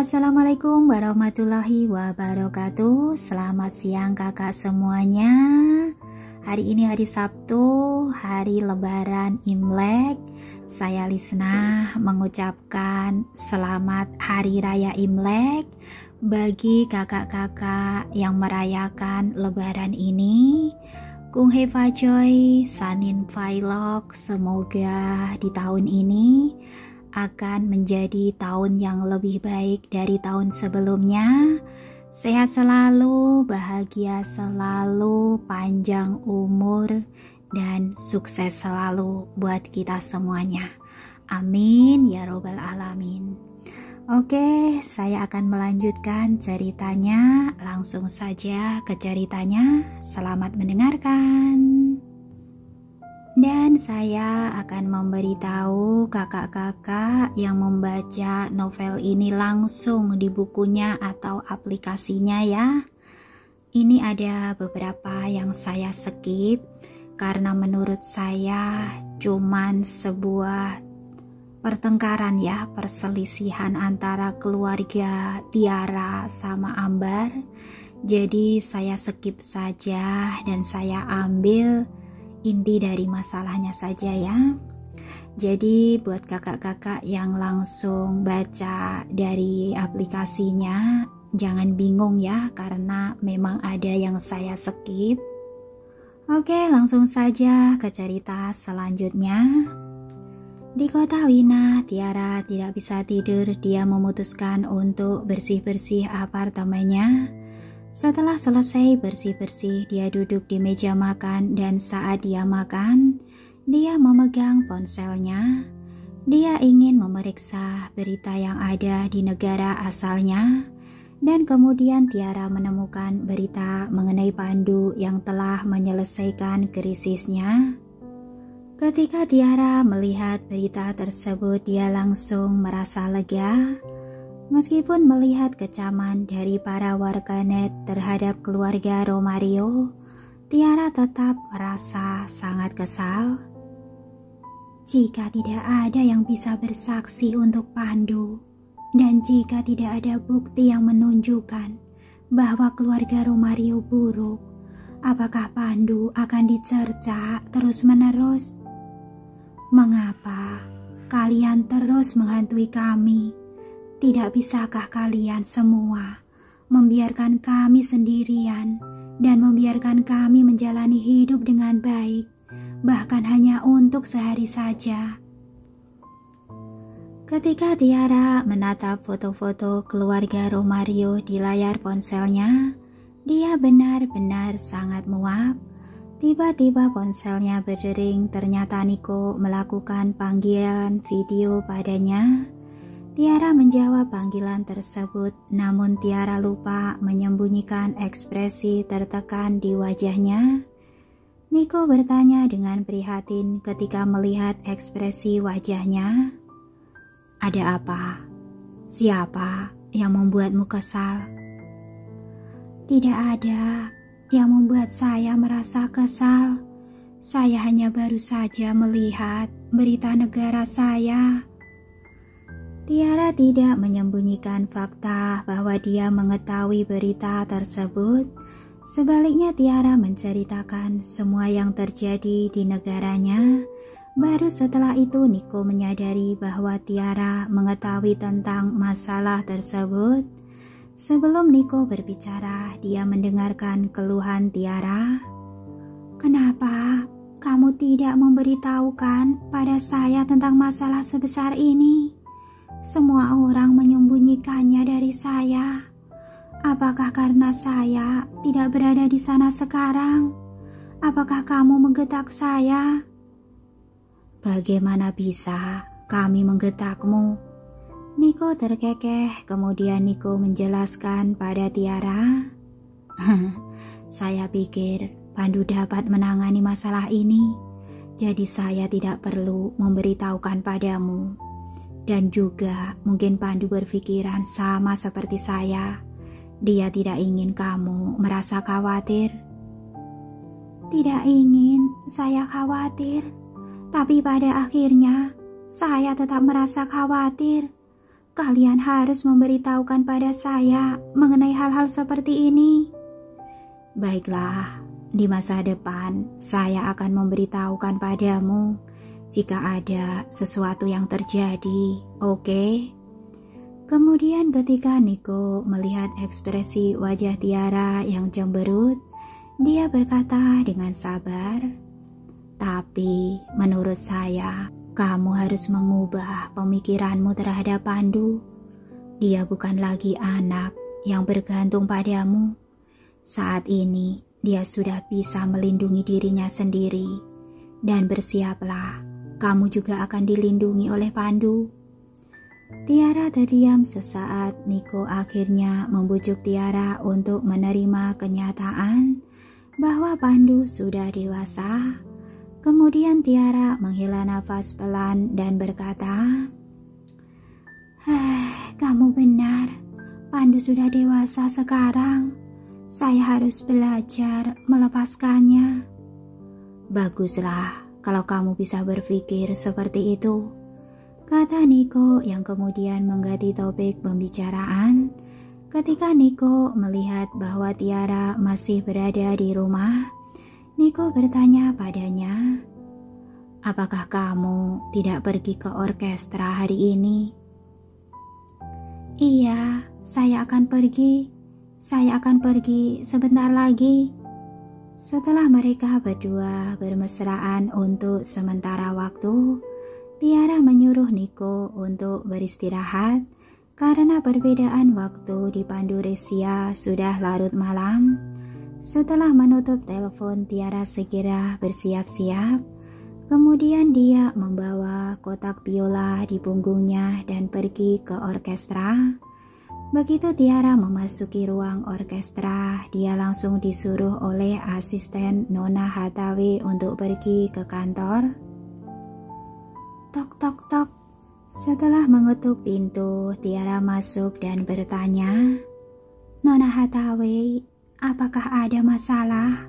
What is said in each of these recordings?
Assalamualaikum warahmatullahi wabarakatuh. Selamat siang kakak semuanya. Hari ini hari Sabtu, hari Lebaran Imlek. Saya Lisna mengucapkan selamat Hari Raya Imlek bagi kakak-kakak yang merayakan Lebaran ini. Kung Heva Joy, Sanin Vlog, semoga di tahun ini akan menjadi tahun yang lebih baik dari tahun sebelumnya. Sehat selalu, bahagia selalu, panjang umur, dan sukses selalu buat kita semuanya. Amin ya robbal alamin. Oke, saya akan melanjutkan ceritanya. Langsung saja ke ceritanya. Selamat mendengarkan. Dan saya akan memberitahu kakak-kakak yang membaca novel ini langsung di bukunya atau aplikasinya ya. Ini ada beberapa yang saya skip karena menurut saya cuman sebuah pertengkaran ya, perselisihan antara keluarga Tiara sama Ambar. Jadi saya skip saja dan saya ambil inti dari masalahnya saja ya. Jadi buat kakak-kakak yang langsung baca dari aplikasinya, jangan bingung ya karena memang ada yang saya skip. Oke, langsung saja ke cerita selanjutnya. Di kota Wina, Tiara tidak bisa tidur. Dia memutuskan untuk bersih-bersih apartemennya. Setelah selesai bersih-bersih, dia duduk di meja makan dan saat dia makan, dia memegang ponselnya. Dia ingin memeriksa berita yang ada di negara asalnya dan kemudian Tiara menemukan berita mengenai Pandu yang telah menyelesaikan krisisnya. Ketika Tiara melihat berita tersebut, dia langsung merasa lega. Meskipun melihat kecaman dari para warganet terhadap keluarga Romario, Tiara tetap merasa sangat kesal. Jika tidak ada yang bisa bersaksi untuk Pandu, dan jika tidak ada bukti yang menunjukkan bahwa keluarga Romario buruk, apakah Pandu akan dicerca terus-menerus? Mengapa kalian terus menghantui kami? Tidak bisakah kalian semua membiarkan kami sendirian dan membiarkan kami menjalani hidup dengan baik, bahkan hanya untuk sehari saja? Ketika Tiara menatap foto-foto keluarga Romario di layar ponselnya, dia benar-benar sangat muak. Tiba-tiba ponselnya berdering, ternyata Nico melakukan panggilan video padanya. Tiara menjawab panggilan tersebut, namun Tiara lupa menyembunyikan ekspresi tertekan di wajahnya. Nico bertanya dengan prihatin ketika melihat ekspresi wajahnya. Ada apa? Siapa yang membuatmu kesal? Tidak ada yang membuat saya merasa kesal. Saya hanya baru saja melihat berita negara saya. Tiara tidak menyembunyikan fakta bahwa dia mengetahui berita tersebut. Sebaliknya Tiara menceritakan semua yang terjadi di negaranya. Baru setelah itu Nico menyadari bahwa Tiara mengetahui tentang masalah tersebut. Sebelum Nico berbicara, dia mendengarkan keluhan Tiara. Kenapa kamu tidak memberitahukan pada saya tentang masalah sebesar ini? Semua orang menyembunyikannya dari saya. Apakah karena saya tidak berada di sana sekarang? Apakah kamu menggetak saya? Bagaimana bisa kami menggetakmu? Nico terkekeh, kemudian Nico menjelaskan pada Tiara. Saya pikir Pandu dapat menangani masalah ini, jadi saya tidak perlu memberitahukan padamu. Dan juga mungkin Pandu berpikiran sama seperti saya. Dia tidak ingin kamu merasa khawatir. Tidak ingin saya khawatir, tapi pada akhirnya saya tetap merasa khawatir. kalian harus memberitahukan pada saya mengenai hal-hal seperti ini. Baiklah, di masa depan saya akan memberitahukan padamu jika ada sesuatu yang terjadi, oke? Kemudian ketika Niko melihat ekspresi wajah Tiara yang cemberut, dia berkata dengan sabar, "Tapi menurut saya, kamu harus mengubah pemikiranmu terhadap Pandu. Dia bukan lagi anak yang bergantung padamu. Saat ini, dia sudah bisa melindungi dirinya sendiri. Dan bersiaplah, kamu juga akan dilindungi oleh Pandu." Tiara terdiam sesaat. Niko akhirnya membujuk Tiara untuk menerima kenyataan bahwa Pandu sudah dewasa. Kemudian Tiara menghela nafas pelan dan berkata, "Kamu benar, Pandu sudah dewasa sekarang. Saya harus belajar melepaskannya." "Baguslah kalau kamu bisa berpikir seperti itu," kata Niko yang kemudian mengganti topik pembicaraan. Ketika Niko melihat bahwa Tiara masih berada di rumah, Niko bertanya padanya, "Apakah kamu tidak pergi ke orkestra hari ini?" "Iya, saya akan pergi. Saya akan pergi sebentar lagi." Setelah mereka berdua bermesraan untuk sementara waktu, Tiara menyuruh Niko untuk beristirahat karena perbedaan waktu di Panduresia sudah larut malam. Setelah menutup telepon, Tiara segera bersiap-siap. Kemudian dia membawa kotak biola di punggungnya dan pergi ke orkestra. Begitu Tiara memasuki ruang orkestra, dia langsung disuruh oleh asisten Nona Hathaway untuk pergi ke kantor. Tok tok tok. Setelah mengetuk pintu, Tiara masuk dan bertanya, "Nona Hathaway, apakah ada masalah?"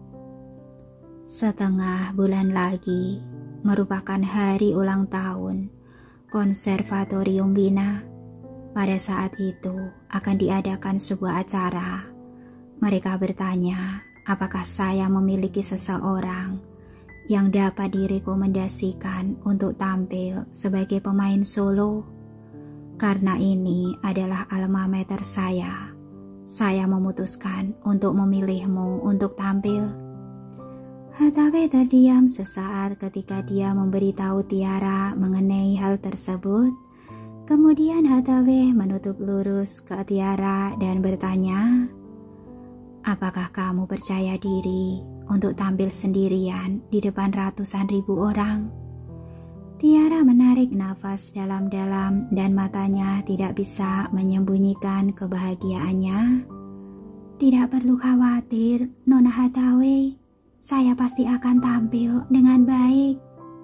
Setengah bulan lagi merupakan hari ulang tahun Konservatorium Wina. Pada saat itu akan diadakan sebuah acara. Mereka bertanya, apakah saya memiliki seseorang yang dapat direkomendasikan untuk tampil sebagai pemain solo. Karena ini adalah alma mater saya memutuskan untuk memilihmu untuk tampil. Hathaway terdiam sesaat ketika dia memberitahu Tiara mengenai hal tersebut. Kemudian Hathaway menutup lurus ke Tiara dan bertanya, "Apakah kamu percaya diri untuk tampil sendirian di depan ratusan ribu orang?" Tiara menarik nafas dalam-dalam dan matanya tidak bisa menyembunyikan kebahagiaannya. "Tidak perlu khawatir, Nona Hathaway. Saya pasti akan tampil dengan baik.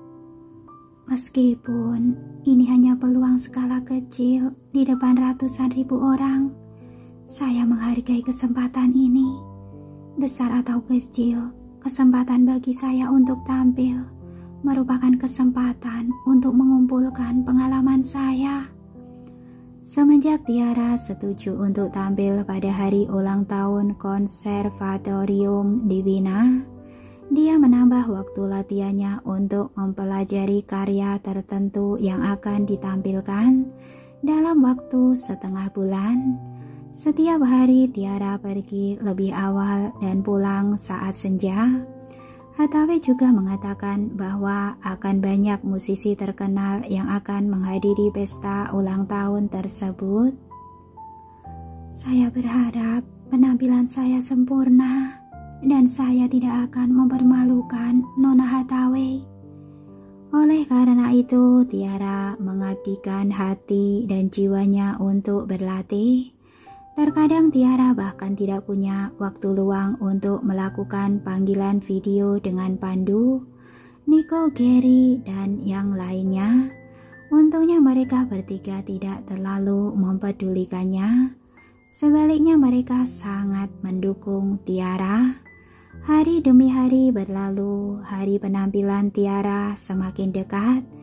Meskipun ini hanya peluang skala kecil di depan ratusan ribu orang, saya menghargai kesempatan ini. Besar atau kecil, kesempatan bagi saya untuk tampil merupakan kesempatan untuk mengumpulkan pengalaman saya." Semenjak Tiara setuju untuk tampil pada hari ulang tahun Konservatorium di Wina, dia menambah waktu latihannya untuk mempelajari karya tertentu yang akan ditampilkan dalam waktu setengah bulan. Setiap hari Tiara pergi lebih awal dan pulang saat senja. Hathaway juga mengatakan bahwa akan banyak musisi terkenal yang akan menghadiri pesta ulang tahun tersebut. "Saya berharap penampilan saya sempurna dan saya tidak akan mempermalukan Nona Hathaway." Oleh karena itu, Tiara mengabdikan hati dan jiwanya untuk berlatih. Terkadang Tiara bahkan tidak punya waktu luang untuk melakukan panggilan video dengan Pandu, Niko, Gary, dan yang lainnya. Untungnya mereka bertiga tidak terlalu mempedulikannya. Sebaliknya mereka sangat mendukung Tiara. Hari demi hari berlalu, hari penampilan Tiara semakin dekat.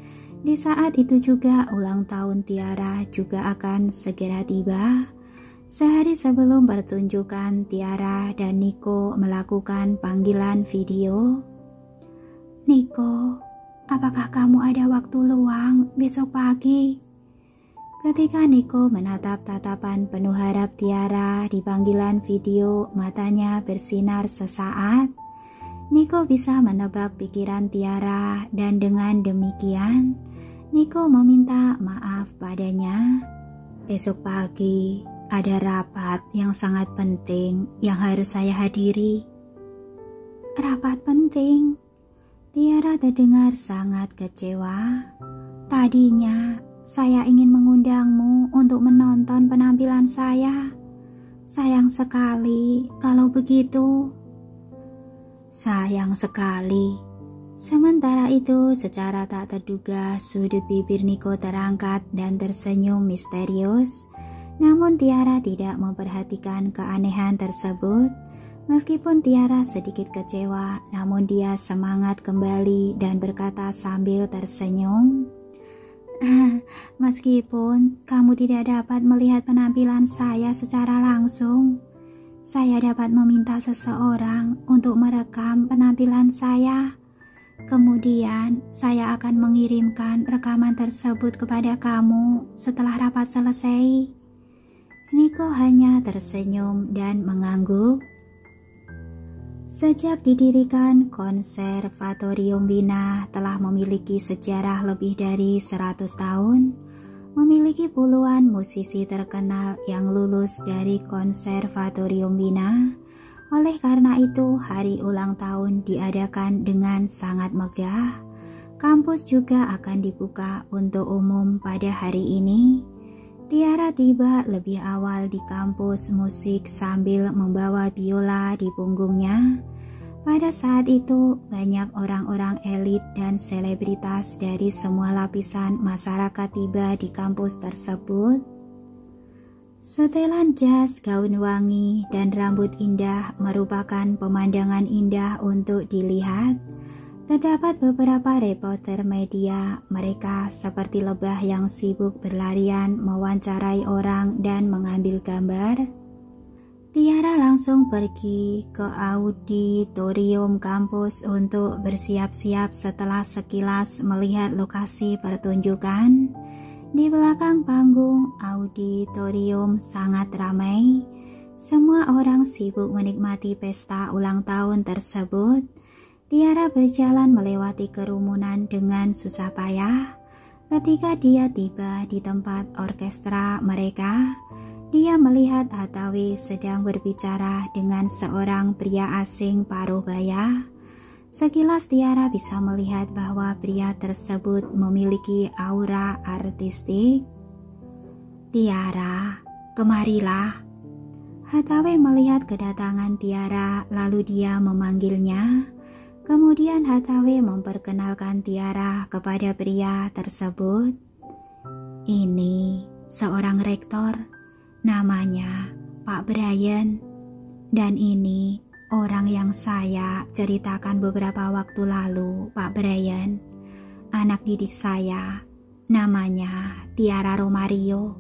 Di saat itu juga ulang tahun Tiara juga akan segera tiba. Sehari sebelum pertunjukan, Tiara dan Nico melakukan panggilan video. "Nico, apakah kamu ada waktu luang besok pagi?" Ketika Nico menatap tatapan penuh harap Tiara di panggilan video, matanya bersinar sesaat. Nico bisa menebak pikiran Tiara dan dengan demikian, Nico meminta maaf padanya. "Besok pagi ada rapat yang sangat penting yang harus saya hadiri." "Rapat penting?" Tiara terdengar sangat kecewa. "Tadinya saya ingin mengundangmu untuk menonton penampilan saya. Sayang sekali kalau begitu." "Sayang sekali." Sementara itu, secara tak terduga, sudut bibir Nico terangkat dan tersenyum misterius. Namun Tiara tidak memperhatikan keanehan tersebut. Meskipun Tiara sedikit kecewa, namun dia semangat kembali dan berkata sambil tersenyum, "Meskipun kamu tidak dapat melihat penampilan saya secara langsung, saya dapat meminta seseorang untuk merekam penampilan saya. Kemudian saya akan mengirimkan rekaman tersebut kepada kamu setelah rapat selesai." Nico hanya tersenyum dan mengangguk. Sejak didirikan, Konservatorium Wina telah memiliki sejarah lebih dari 100 tahun, memiliki puluhan musisi terkenal yang lulus dari Konservatorium Wina. Oleh karena itu, hari ulang tahun diadakan dengan sangat megah. Kampus juga akan dibuka untuk umum pada hari ini. Tiara tiba lebih awal di kampus musik sambil membawa biola di punggungnya. Pada saat itu, banyak orang-orang elit dan selebritas dari semua lapisan masyarakat tiba di kampus tersebut. Setelan jas, gaun wangi, dan rambut indah merupakan pemandangan indah untuk dilihat. Terdapat beberapa reporter media, mereka seperti lebah yang sibuk berlarian mewawancarai orang dan mengambil gambar. Tiara langsung pergi ke auditorium kampus untuk bersiap-siap setelah sekilas melihat lokasi pertunjukan. Di belakang panggung auditorium sangat ramai. Semua orang sibuk menikmati pesta ulang tahun tersebut. Tiara berjalan melewati kerumunan dengan susah payah. Ketika dia tiba di tempat orkestra mereka, dia melihat Hathaway sedang berbicara dengan seorang pria asing paruh baya. Sekilas Tiara bisa melihat bahwa pria tersebut memiliki aura artistik. "Tiara, kemarilah." Hathaway melihat kedatangan Tiara, lalu dia memanggilnya. Kemudian Hathaway memperkenalkan Tiara kepada pria tersebut. "Ini seorang rektor, namanya Pak Brian, dan ini orang yang saya ceritakan beberapa waktu lalu, Pak Brian. Anak didik saya, namanya Tiara Romario."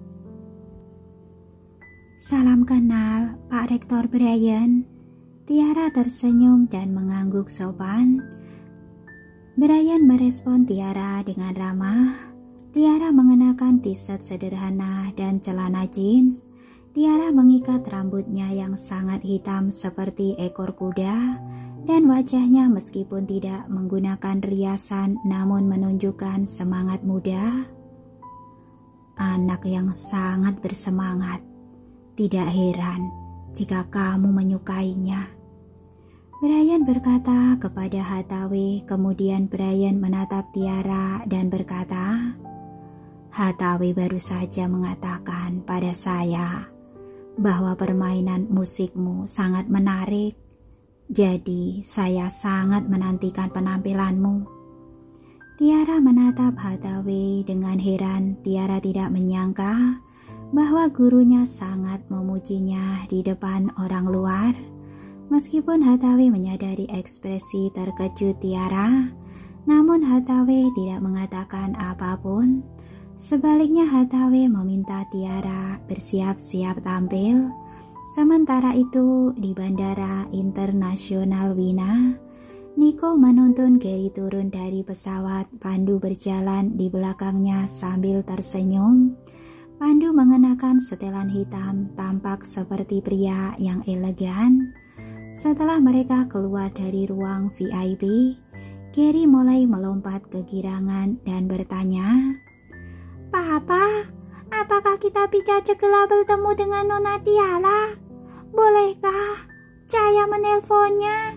"Salam kenal, Pak Rektor Brian." Tiara tersenyum dan mengangguk sopan. Brian merespon Tiara dengan ramah. Tiara mengenakan t-shirt sederhana dan celana jeans. Tiara mengikat rambutnya yang sangat hitam seperti ekor kuda, dan wajahnya meskipun tidak menggunakan riasan namun menunjukkan semangat muda. "Anak yang sangat bersemangat. Tidak heran jika kamu menyukainya," Brian berkata kepada Hathaway. Kemudian Brian menatap Tiara dan berkata, "Hathaway baru saja mengatakan pada saya bahwa permainan musikmu sangat menarik. Jadi saya sangat menantikan penampilanmu." Tiara menatap Hathaway dengan heran. Tiara tidak menyangka bahwa gurunya sangat memujinya di depan orang luar. Meskipun Hathaway menyadari ekspresi terkejut Tiara, Namun Hathaway tidak mengatakan apapun. Sebaliknya Hathaway meminta Tiara bersiap-siap tampil. Sementara itu di Bandara Internasional Wina, Nico menuntun Gary turun dari pesawat. Pandu berjalan di belakangnya sambil tersenyum. Pandu mengenakan setelan hitam, tampak seperti pria yang elegan. Setelah mereka keluar dari ruang VIP, Gary mulai melompat kegirangan dan bertanya, "Papa, apakah kita bisa segera bertemu dengan Nona Tiara? Bolehkah saya menelponnya?"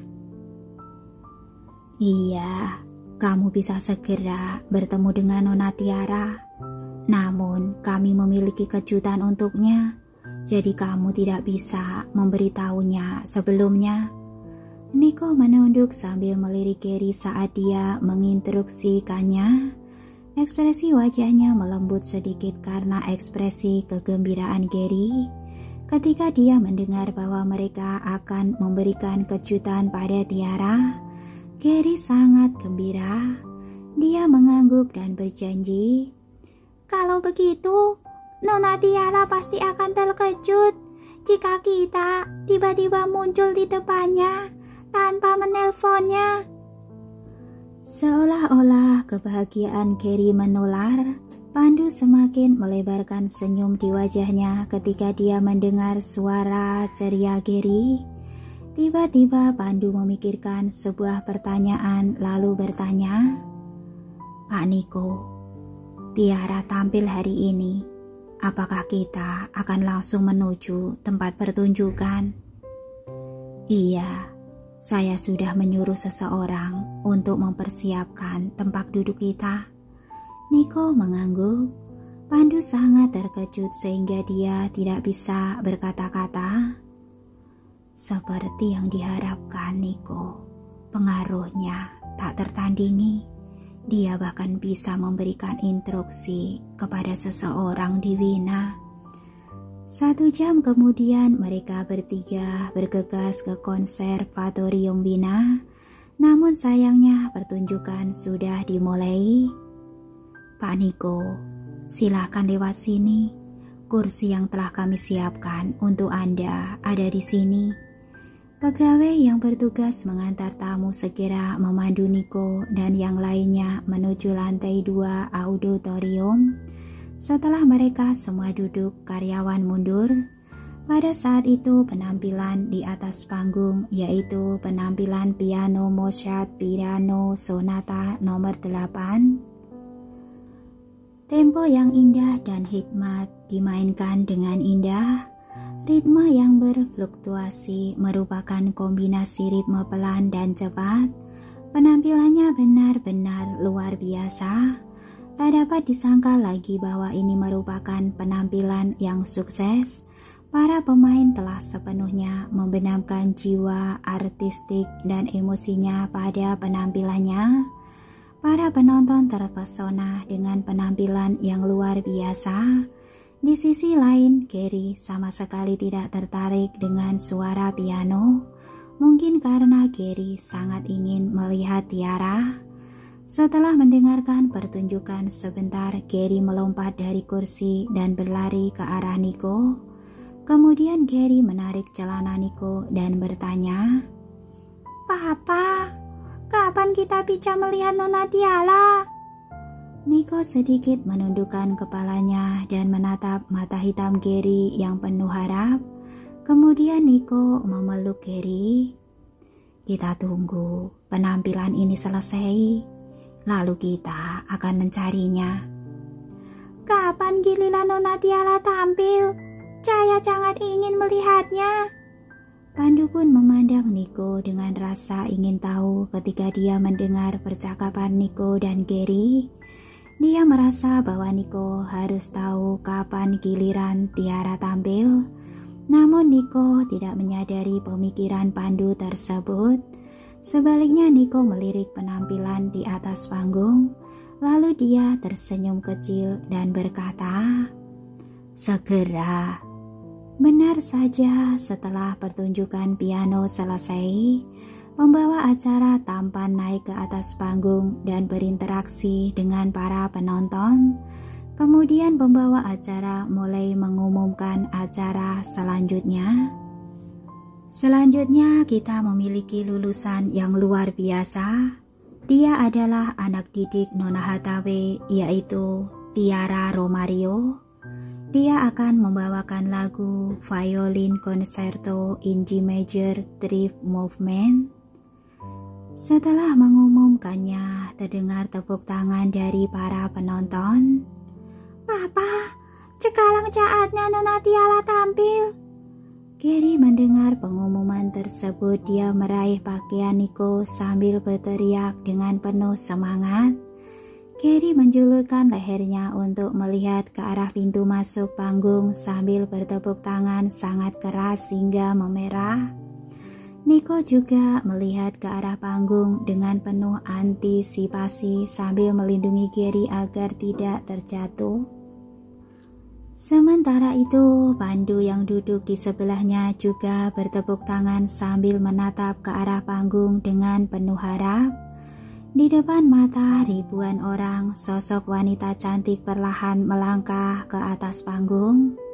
"Iya, kamu bisa segera bertemu dengan Nona Tiara. Namun kami memiliki kejutan untuknya, jadi kamu tidak bisa memberitahunya sebelumnya." Nico menunduk sambil melirik Gary saat dia menginstruksikannya. Ekspresi wajahnya melembut sedikit karena ekspresi kegembiraan Gary. Ketika dia mendengar bahwa mereka akan memberikan kejutan pada Tiara, Gary sangat gembira. Dia mengangguk dan berjanji, "Kalau begitu, Nona Tiara pasti akan terkejut jika kita tiba-tiba muncul di depannya tanpa menelponnya." Seolah-olah kebahagiaan Gary menular, Pandu semakin melebarkan senyum di wajahnya ketika dia mendengar suara ceria Gary. Tiba-tiba Pandu memikirkan sebuah pertanyaan lalu bertanya, "Pak Nico, Tiara tampil hari ini. Apakah kita akan langsung menuju tempat pertunjukan?" "Iya, saya sudah menyuruh seseorang untuk mempersiapkan tempat duduk kita." Nico mengangguk. Pandu sangat terkejut sehingga dia tidak bisa berkata-kata. "Seperti yang diharapkan Nico, pengaruhnya tak tertandingi. Dia bahkan bisa memberikan instruksi kepada seseorang di Wina." 1 jam kemudian mereka bertiga bergegas ke konservatorium Wina. Namun sayangnya pertunjukan sudah dimulai. "Pak Nico, silakan lewat sini. Kursi yang telah kami siapkan untuk Anda ada di sini." Pegawai yang bertugas mengantar tamu segera memandu Nico dan yang lainnya menuju lantai 2 auditorium. Setelah mereka semua duduk, karyawan mundur. Pada saat itu penampilan di atas panggung yaitu penampilan piano Mozart Piano Sonata nomor 8. Tempo yang indah dan hikmat dimainkan dengan indah. Ritme yang berfluktuasi merupakan kombinasi ritme pelan dan cepat. Penampilannya benar-benar luar biasa. Tak dapat disangka lagi bahwa ini merupakan penampilan yang sukses. Para pemain telah sepenuhnya membenamkan jiwa artistik dan emosinya pada penampilannya. Para penonton terpesona dengan penampilan yang luar biasa. Di sisi lain, Gary sama sekali tidak tertarik dengan suara piano. Mungkin karena Gary sangat ingin melihat Tiara. Setelah mendengarkan pertunjukan sebentar, Gary melompat dari kursi dan berlari ke arah Nico. Kemudian Gary menarik celana Nico dan bertanya, "Papa, kapan kita bisa melihat Nona Tiara?" Nico sedikit menundukkan kepalanya dan menatap mata hitam Gary yang penuh harap. Kemudian Nico memeluk Gary. "Kita tunggu penampilan ini selesai. Lalu kita akan mencarinya." "Kapan giliran Nona Tiara tampil? Saya sangat ingin melihatnya." Pandu pun memandang Nico dengan rasa ingin tahu ketika dia mendengar percakapan Nico dan Gary. Dia merasa bahwa Nico harus tahu kapan giliran Tiara tampil. Namun Nico tidak menyadari pemikiran Pandu tersebut. Sebaliknya Nico melirik penampilan di atas panggung, lalu dia tersenyum kecil dan berkata, "Segera." Benar saja, setelah pertunjukan piano selesai, Pembawa acara tampan naik ke atas panggung dan berinteraksi dengan para penonton. Kemudian pembawa acara mulai mengumumkan acara selanjutnya. Selanjutnya kita memiliki lulusan yang luar biasa. Dia adalah anak didik Nona Hathaway, yaitu Tiara Romario. Dia akan membawakan lagu Violin Concerto in G Major Thrift Movement. Setelah mengumumkannya, terdengar tepuk tangan dari para penonton. "Papa, sekarang saatnya Nona Tiara tampil." Gary mendengar pengumuman tersebut. Dia meraih pakaian Nico sambil berteriak dengan penuh semangat. Gary menjulurkan lehernya untuk melihat ke arah pintu masuk panggung sambil bertepuk tangan sangat keras hingga memerah. Nico juga melihat ke arah panggung dengan penuh antisipasi sambil melindungi Gary agar tidak terjatuh. Sementara itu, Pandu yang duduk di sebelahnya juga bertepuk tangan sambil menatap ke arah panggung dengan penuh harap. Di depan mata ribuan orang, sosok wanita cantik perlahan melangkah ke atas panggung.